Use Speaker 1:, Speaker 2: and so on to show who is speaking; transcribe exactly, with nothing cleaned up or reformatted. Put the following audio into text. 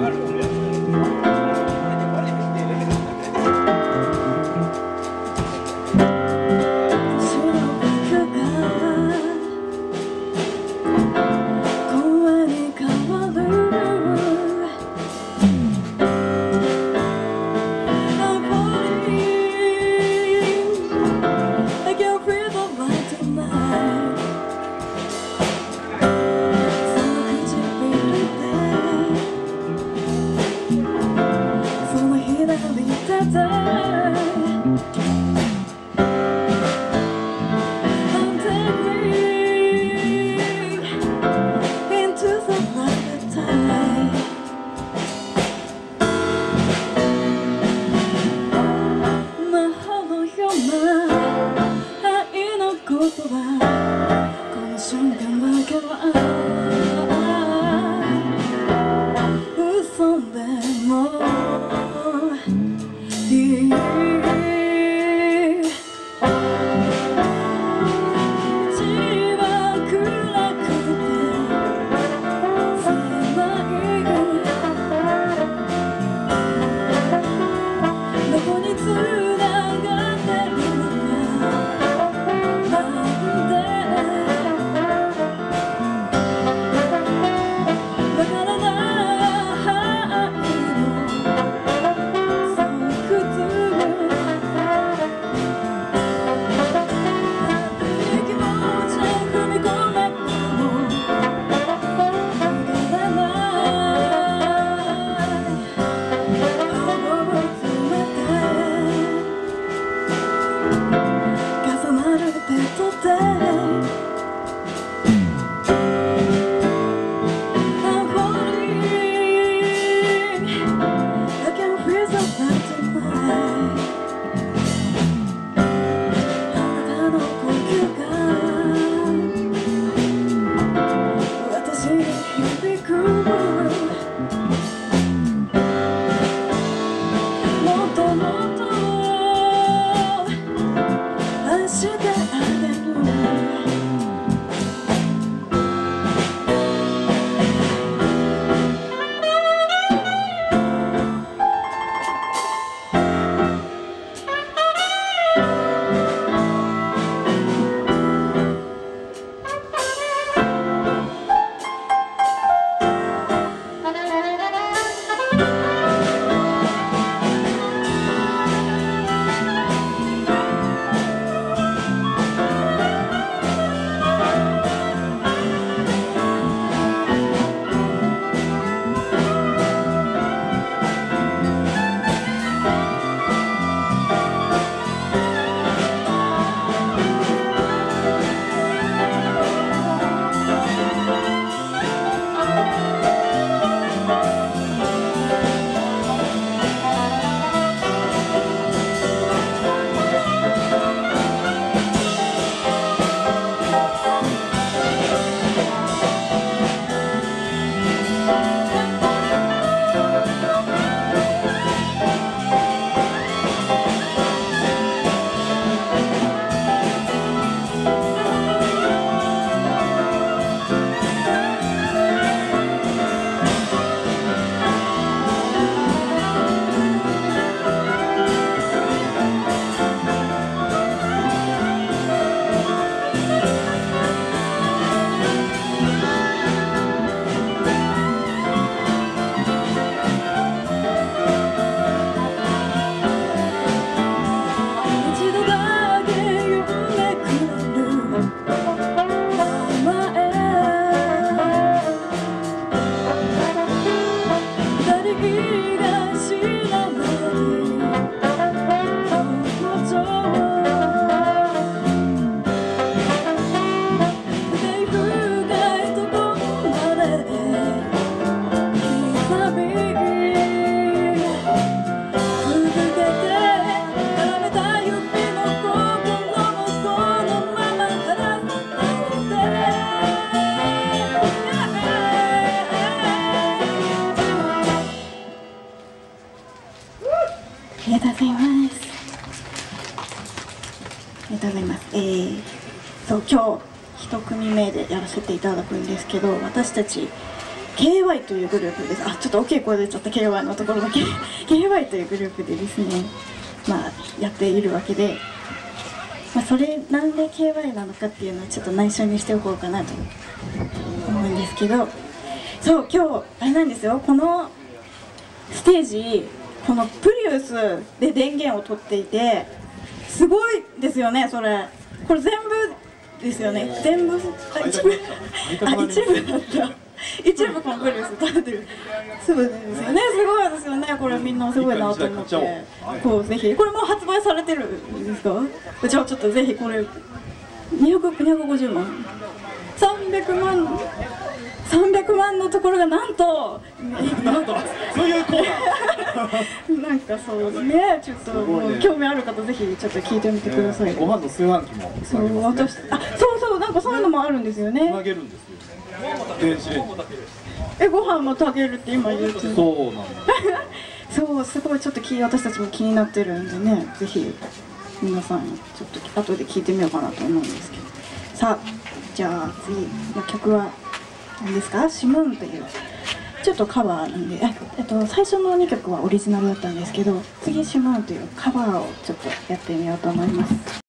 Speaker 1: ありがとうございます。ありがとうございます。えー、そう今日一組目でやらせていただくんですけど、私たちケーワイ というグループです。あ、ちょっと大きい声出ちゃった ケーワイ のところだけケーワイ というグループでですね、まあやっているわけで、まあ、それなんで ケーワイ なのかっていうのはちょっと内緒にしておこうかなと思うんですけど、そう今日あれなんですよ、このステージ、このプリウスで電源を取っていて、すごいですよね。それこれ全部ですよね。全部あ一部あ一部だった一部このプリウス取ってるそうですよね。すごいですよね。これみんなすごいなと思って、こうぜひこれもう発売されてるんですか？じゃあちょっとぜひこれにひゃく、にひゃくごじゅうまんさんびゃくまんさんびゃくまんのところがなんと
Speaker 2: なんとそういうコーナー
Speaker 1: なんかそうですね、ちょっともう興味ある方ぜひちょっと聞いてみてください。
Speaker 2: ご飯の炊飯器も
Speaker 1: そう私あそうそうなんかそういうのもあるんですよね。
Speaker 2: つなげるんですよ。電子レンジ。
Speaker 1: えご飯も炊けるって今言ってる。
Speaker 2: そうなんだ。
Speaker 1: そうすごいちょっと気私たちも気になってるんでね、ぜひ皆さんちょっと後で聞いてみようかなと思うんですけど。さあじゃあ次の曲は何ですか？シムーンというちょっとカバーなんで、ええっと最初のにきょくはオリジナルだったんですけど、次シムーンというカバーをちょっとやってみようと思います。